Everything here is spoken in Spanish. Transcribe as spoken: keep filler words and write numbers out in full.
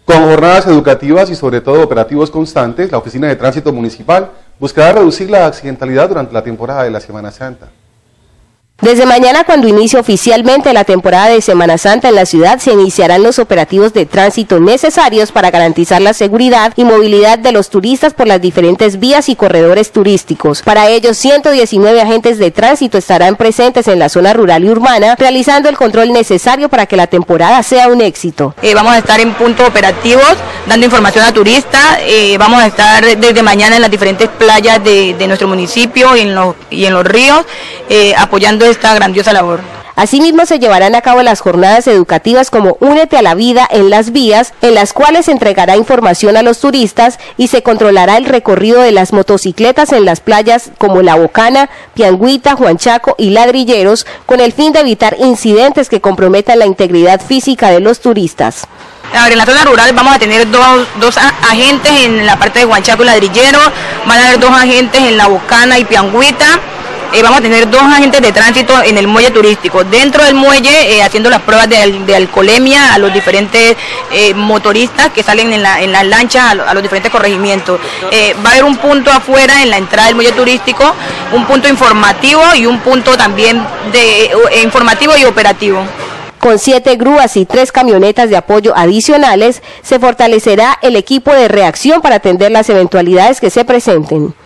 Con jornadas educativas y sobre todo operativos constantes, la Oficina de Tránsito Municipal buscará reducir la accidentalidad durante la temporada de la Semana Santa. Desde mañana, cuando inicie oficialmente la temporada de Semana Santa en la ciudad, se iniciarán los operativos de tránsito necesarios para garantizar la seguridad y movilidad de los turistas por las diferentes vías y corredores turísticos. Para ello, ciento diecinueve agentes de tránsito estarán presentes en la zona rural y urbana, realizando el control necesario para que la temporada sea un éxito. Eh, vamos a estar en puntos operativos, dando información a turistas. Eh, vamos a estar desde mañana en las diferentes playas de, de nuestro municipio y en los, y en los ríos, eh, apoyando esta grandiosa labor. Asimismo, se llevarán a cabo las jornadas educativas como Únete a la Vida en las vías, en las cuales se entregará información a los turistas y se controlará el recorrido de las motocicletas en las playas como La Bocana, Piangüita, Juan Chaco y Ladrilleros, con el fin de evitar incidentes que comprometan la integridad física de los turistas. A ver, en la zona rural vamos a tener dos, dos agentes en la parte de Juan Chaco y Ladrilleros, van a haber dos agentes en La Bocana y Piangüita. Eh, vamos a tener dos agentes de tránsito en el muelle turístico, dentro del muelle eh, haciendo las pruebas de, de alcoholemia a los diferentes eh, motoristas que salen en, la, en las lanchas a, lo, a los diferentes corregimientos. Eh, va a haber un punto afuera en la entrada del muelle turístico, un punto informativo y un punto también de, eh, informativo y operativo. Con siete grúas y tres camionetas de apoyo adicionales, se fortalecerá el equipo de reacción para atender las eventualidades que se presenten.